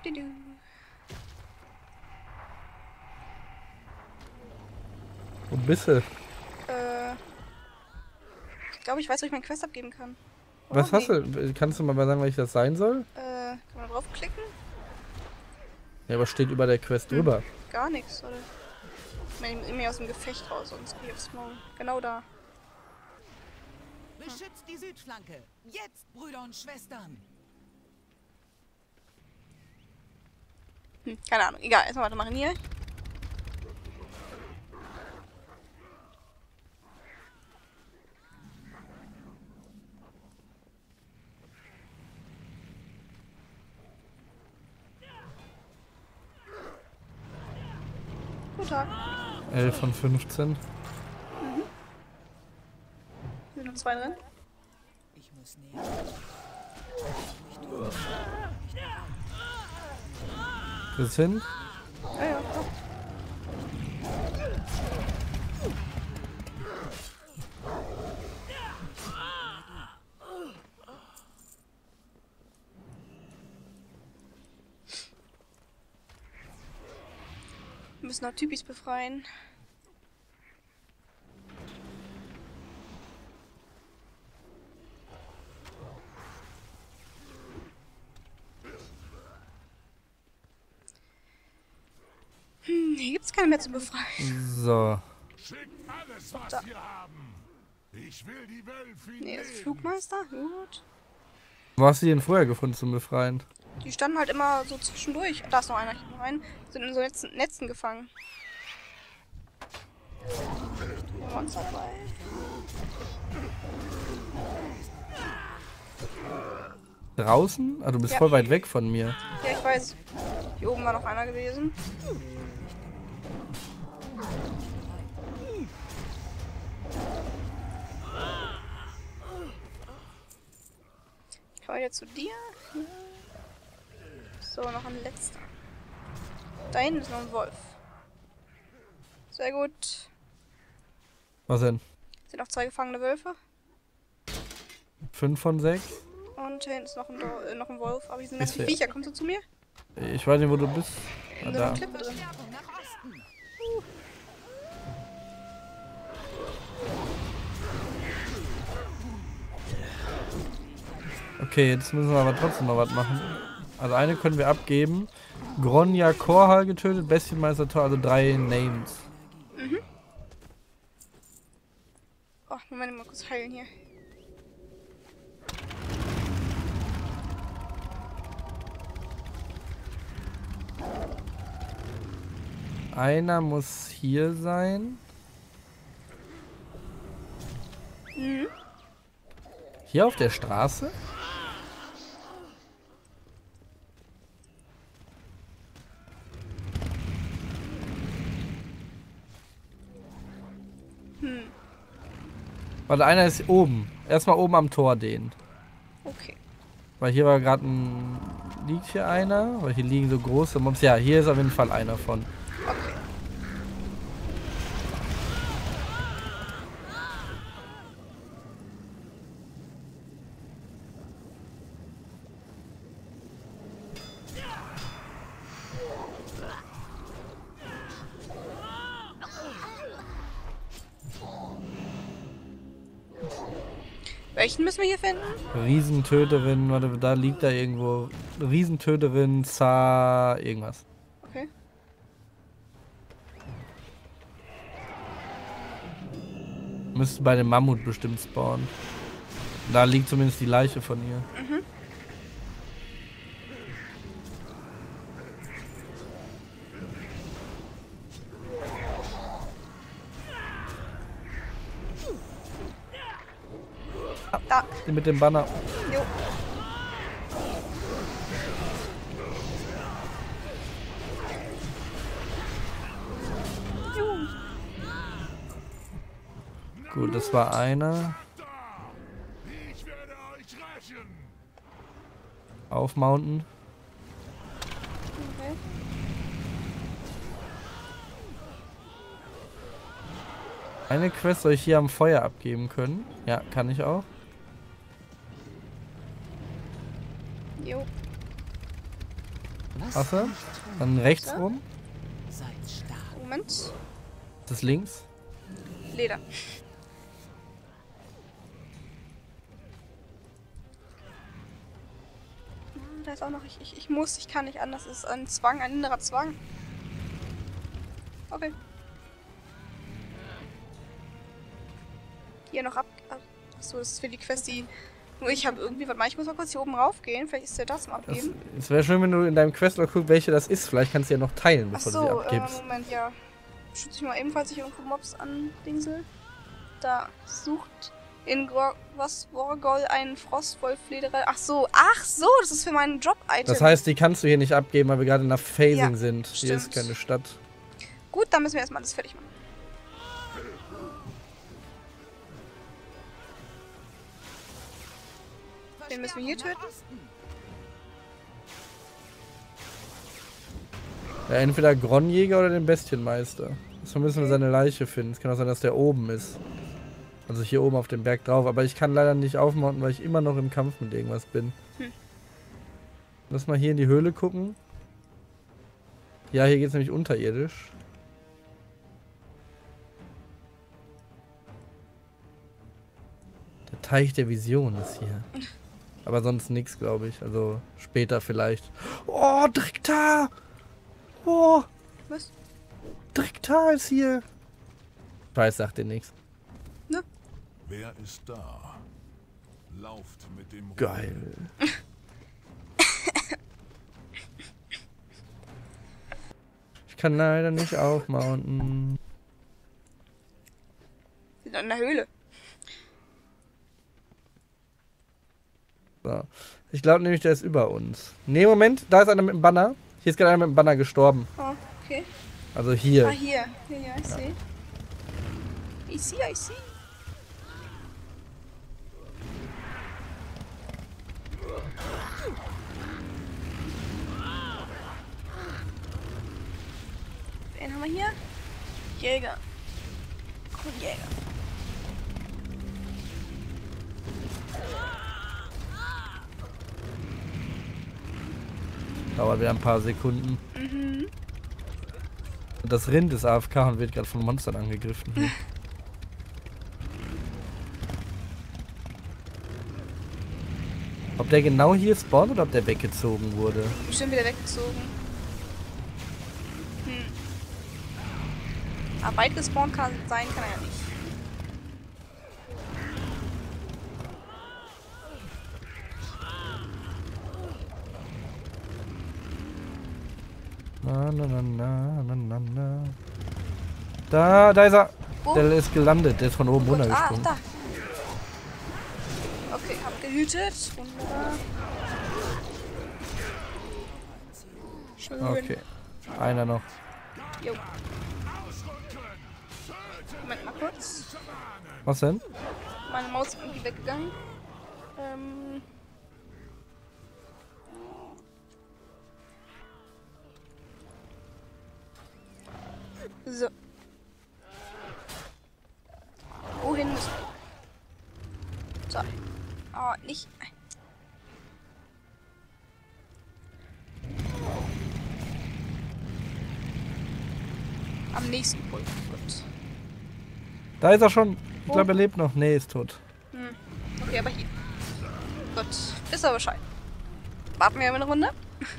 Du. Wo bist du? Ich glaube, ich weiß, wo ich meine Quest abgeben kann. Oder? Was hast du? Kannst du mal sagen, welches das sein soll? Kann man da draufklicken? Ja, was steht über der Quest drüber? Gar nichts, oder? Ich meine, immer aus dem Gefecht raus, sonst gehe ich aufs Maul. Genau da. Beschützt die Südflanke. Jetzt, Brüder und Schwestern. Keine Ahnung. Egal, erstmal weitermachen hier. Guten Tag. 11 von 15. Sind noch 2 drin? Ich muss näher. Bis hin. Ja, ja, klar. Wir müssen noch Typis befreien. Hier gibt's keine mehr zu befreien. So. Schickt alles, was wir haben. Ich will die Wölfe Nee, das ist Flugmeister? Gut. Wo hast du die denn vorher gefunden zum Befreien? Die standen halt immer so zwischendurch. Da ist noch einer hier rein. Sind in so Netzen gefangen. Monster dabei. Draußen? Ah, du bist Ja. voll weit weg von mir. Ja, ich weiß. Hier oben war noch einer gewesen. Ich komme jetzt zu dir. So, noch ein letzter. Da hinten ist noch ein Wolf. Sehr gut. Was denn? Sind noch 2 gefangene Wölfe. 5 von 6? Und hier hinten ist noch ein Wolf. Aber hier sind ganz Ist viele der- Viecher. Kommst du zu mir? Ich weiß nicht, wo du bist. Ah, Da ist da. eine Klippe drin. Verstärkung nach Osten. Okay, jetzt müssen wir aber trotzdem noch was machen. Also eine können wir abgeben. Gronja Korhal getötet, Bestienmeister Tor, also 3 Names. Oh, Moment, mal kurz heilen hier. Einer muss hier sein. Hier auf der Straße? Warte, einer ist oben. Erstmal oben am Tor den. Okay. Weil hier war gerade ein... Liegt hier einer? Weil hier liegen so große Mobs. Ja, hier ist auf jeden Fall einer von. Okay. Welchen müssen wir hier finden? Riesentöterin, warte, da liegt da irgendwo. Riesentöterin, Zar, irgendwas. Okay. Müsste bei dem Mammut bestimmt spawnen. Da liegt zumindest die Leiche von ihr. Da. Die mit dem Banner. Jo. Juhu. Gut, das war einer. Ich werde euch rächen. Aufmounten. Okay. Eine Quest soll ich hier am Feuer abgeben können. Ja, kann ich auch. Jo. Was Hast du? Dann rechts rum. Seid stark. Moment. Das ist links. Leder. Da ist auch noch, ich kann nicht anders. Es ist ein Zwang, ein innerer Zwang. Okay. Hier noch ab. Achso, das ist für die Quest, die nur ich habe irgendwie. Warte mal, ich muss mal kurz hier oben raufgehen. Vielleicht ist der das mal abgeben. Es wäre schön, wenn du in deinem Quest noch guckst, welche das ist. Vielleicht kannst du ja noch teilen, bevor du sie Achso, abgibst. Moment, ja. Schütze ich mal ebenfalls ich irgendwo Mobs an Dingsel. Da sucht in Vorgol einen Frostwolf-Lederer. Ach so, das ist für meinen Job-Item. Das heißt, die kannst du hier nicht abgeben, weil wir gerade nach Phasing Ja, sind. Hier ist stimmt. keine Stadt. Gut, dann müssen wir erstmal alles fertig machen. Den müssen wir hier töten. Ja, entweder Gronjäger oder den Bestienmeister. Jetzt müssen wir seine Leiche finden. Es kann auch sein, dass der oben ist. Also hier oben auf dem Berg drauf. Aber ich kann leider nicht aufmounten, weil ich immer noch im Kampf mit irgendwas bin. Lass mal hier in die Höhle gucken. Ja, hier geht es nämlich unterirdisch. Der Teich der Vision ist hier. Aber sonst nichts, glaube ich. Also später vielleicht. Oh, Drektar! Oh, Was? Drektar ist hier. Ich weiß, sagt dir nichts. Wer ist da? Lauft mit dem Geil. Ich kann leider nicht aufmounten. Wir sind in der Höhle. So. Ich glaube nämlich, der ist über uns. Nee, Moment, da ist einer mit dem Banner. Hier ist gerade einer mit dem Banner gestorben. Oh, okay. Also hier. Ah, hier. Ja, ich sehe. I see. Wen haben wir hier? Jäger. Jäger. Dauert wieder ein paar Sekunden. Das Rind ist AFK und wird gerade von Monstern angegriffen. Hier. Ob der genau hier spawnt oder ob der weggezogen wurde? Bestimmt wieder weggezogen. Aber weit gespawnt kann er ja nicht. Na. Da ist er. Wo? Der ist gelandet. Der ist von oben runtergesprungen. Da. Okay, hab gehütet. Wunderbar. Schön. Okay. Einer noch. Jo. Moment mal kurz. Was denn? Meine Maus ist irgendwie weggegangen. So. Wohin müssen wir? So. Oh, nicht. Am nächsten Punkt. Gut. Da ist er schon. Ich glaube, er lebt noch. Nee, ist tot. Okay, aber hier. Gut. Ist aber Bescheid. Warten wir eine Runde.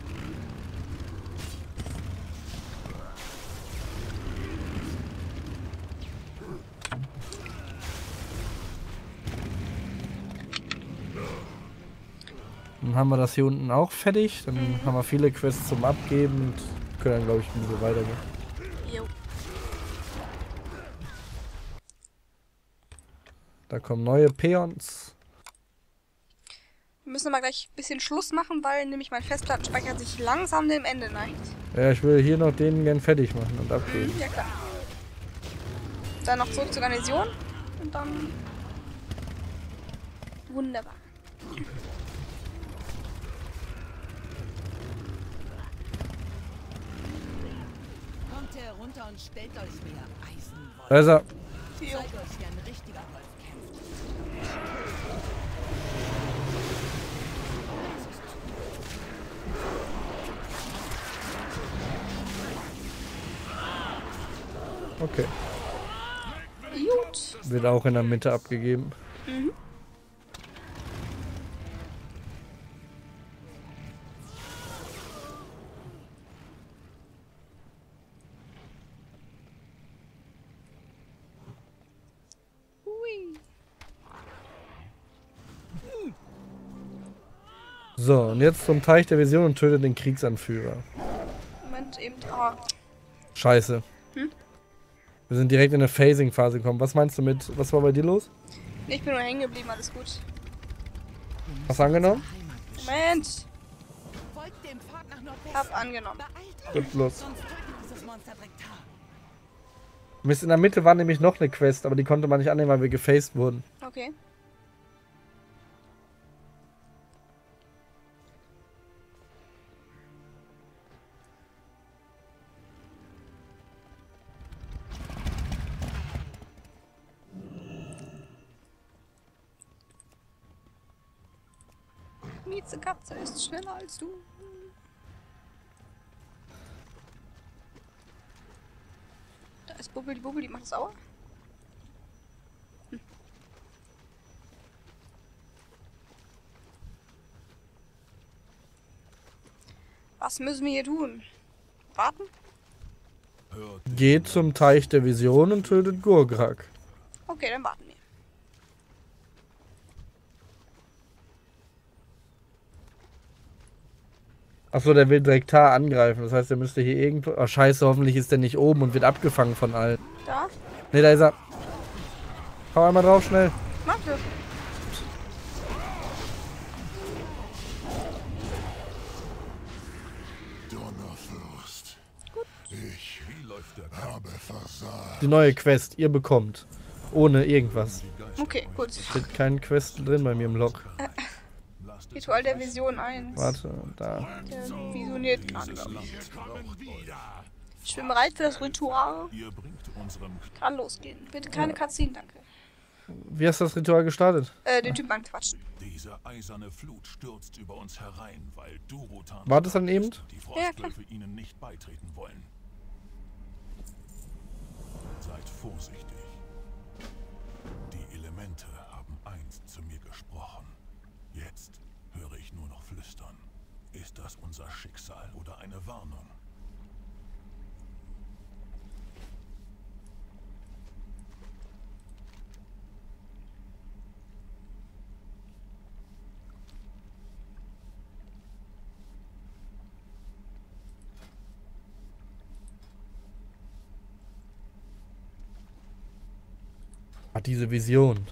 Dann haben wir das hier unten auch fertig. Dann haben wir viele Quests zum Abgeben und können dann, glaube ich, ein bisschen weitergehen. Jo. Da kommen neue Peons. Wir müssen aber gleich ein bisschen Schluss machen, weil nämlich mein Festplattenspeicher sich langsam dem Ende neigt. Ja, ich will hier noch den gern fertig machen und abgeben. Ja, klar. Dann noch zurück zur Garnison und dann. Wunderbar. Kommt herunter und stellt euch mir Eisenwolf. Da ist er. Jo. Zeigt euch, wie ein richtiger Wolf kämpft. Okay. Gut. Wird auch in der Mitte abgegeben. Mhm. Hui. So, und jetzt zum Teich der Vision und tötet den Kriegsanführer. Moment, eben. Ah. Scheiße. Hm? Wir sind direkt in eine Phasing-Phase gekommen. Was meinst du mit, was war bei dir los? Ich bin nur hängen geblieben, alles gut. Hast du angenommen? Moment. Folgt dem Pfad nach Nordwesten. Hab angenommen. Beeilt Gut, euch, los. sonst töten uns das Monster direkt da. Mist, in der Mitte war nämlich noch eine Quest, aber die konnte man nicht annehmen, weil wir gefaced wurden. Okay. Mieze Katze ist schneller als du. Da ist Bubbeli Bubbeli, macht sauer. Was müssen wir hier tun? Warten? Geht zum Teich der Vision und tötet Gurgrak. Okay, dann warten wir. Achso, der will direkt da angreifen. Das heißt, der müsste hier irgendwo... Oh, scheiße, hoffentlich ist der nicht oben und wird abgefangen von allen. Da? Ne, da ist er. Hau einmal drauf, schnell. Mach das. Donnerfürst. Ich habe versagt. Die neue Quest, ihr bekommt. Ohne irgendwas. Okay, gut. Steht kein Quest drin bei mir im Log. Ritual der Vision 1. Warte, da. Der visioniert gerade, glaub ich. Wir kommen wieder. Ich bin bereit für das Ritual. Ihr bringt unserem Kann losgehen. Bitte keine Cutscene, danke. Wie hast du das Ritual gestartet? Den Typen anquatschen. Diese eiserne Flut stürzt über uns herein, weil Durotan War das dann eben? die Ja, klar. Frostwölfe ihnen nicht beitreten wollen. Seid vorsichtig. Die Elemente haben einst zu mir gesprochen. Jetzt höre ich nur noch flüstern. Ist das unser Schicksal oder eine Warnung? Hat diese Vision.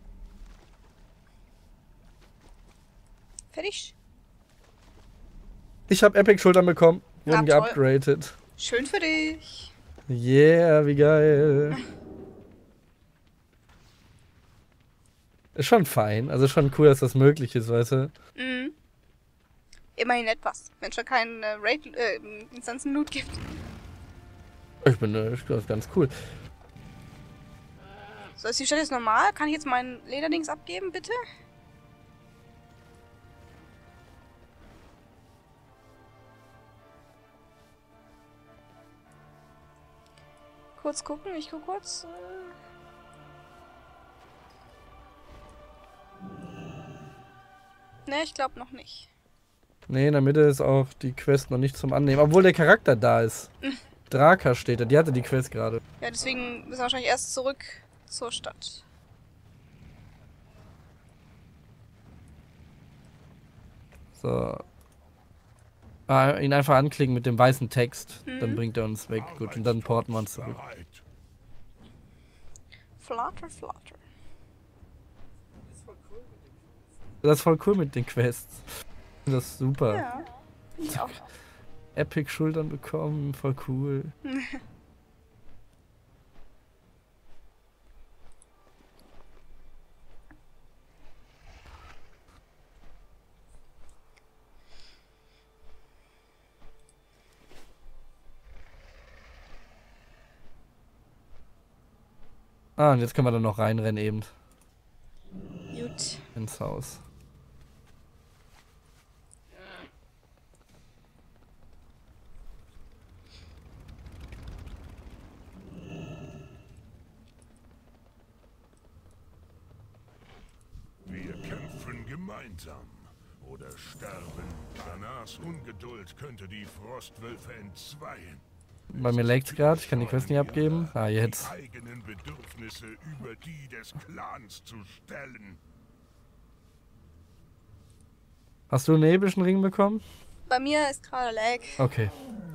Fertig? Ich habe Epic-Schultern bekommen. Wurden Ah, toll. geupgradet. Schön für dich. Yeah, wie geil. Ist schon fein. Also schon cool, dass das möglich ist, weißt du? Mhm. Immerhin etwas. Wenn schon keinen Instanzen-Loot gibt. Ich bin das ist ganz cool. So, ist die Stadt jetzt normal? Kann ich jetzt meinen Lederdings abgeben, bitte? Kurz gucken, ich guck kurz. Ne, ich glaube noch nicht. Nee, in der Mitte ist auch die Quest noch nicht zum Annehmen. Obwohl der Charakter da ist. Draka steht da. Die hatte die Quest gerade. Ja, deswegen müssen wir wahrscheinlich erst zurück zur Stadt. So. Ah, ihn einfach anklicken mit dem weißen Text. Mhm. Dann bringt er uns weg. Gut, und dann porten wir uns zurück. Bereit. Flutter, flutter. Das ist voll cool mit den Quests. Das ist super. Ja, finde ich auch. Epic-Schultern bekommen. Voll cool. Ah, und jetzt können wir dann noch reinrennen eben Gut. ins Haus. gemeinsam oder sterben. Ganas Ungeduld könnte die Frostwölfe entzweien. Bei mir lag's gerade, ich kann die Quest nicht abgeben. Ah, jetzt. Die eigenen Bedürfnisse über die des Clans zu stellen. Hast du einen epischen Ring bekommen? Bei mir ist gerade Lag. Okay.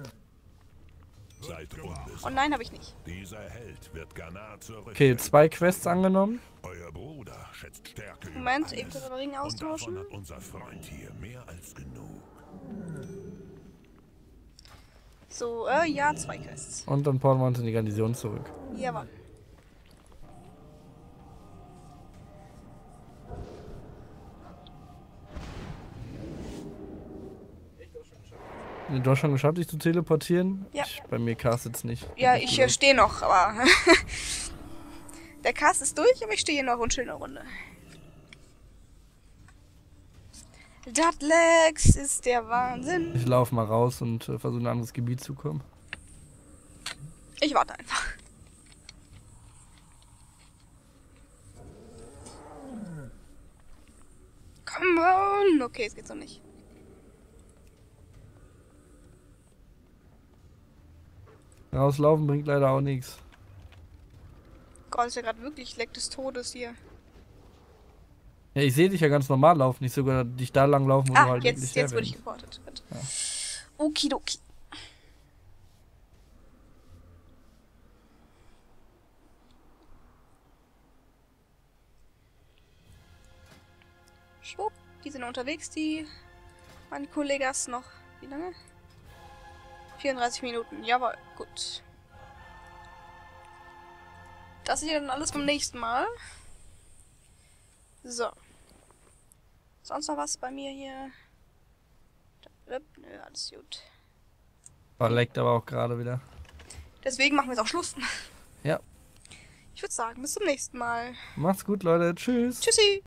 Seid unbesorgt. Oh nein, habe ich nicht. Dieser Held wird Ganar zurück. Okay, 2 Quests angenommen. Euer Bruder schätzt Stärke Moment, über eben alles. den Ring Und davon austauschen. hat unser Freund hier mehr als genug. So, ja, 2 Quests. Und dann porten wir uns in die Garnison zurück. Jawohl. Du hast schon geschafft, dich zu teleportieren? Ja. Bei mir castet es nicht. Ja, ich stehe noch, aber... Der Cast ist durch, aber ich stehe hier noch und chill eine Runde. Datlex ist der Wahnsinn. Ich laufe mal raus und versuche in ein anderes Gebiet zu kommen. Ich warte einfach. Come on! Okay, es geht so nicht. Rauslaufen bringt leider auch nichts. Gott, ist ja gerade wirklich Leck des Todes hier. Ja, ich sehe dich ja ganz normal laufen, nicht sogar dich da lang laufen, wo du Ah, halt jetzt wirklich wurde ich herwendest. geportet. Gut. Okidoki. Schwupp, die sind unterwegs, die meine Kollegas noch. Wie lange? 34 Minuten, jawohl, gut. Das ist ja dann alles beim nächsten Mal. So. Sonst noch was bei mir hier? Nö, alles gut. Verleckt aber auch gerade wieder. Deswegen machen wir jetzt auch Schluss. Ja. Ich würde sagen, bis zum nächsten Mal. Macht's gut, Leute. Tschüss. Tschüssi.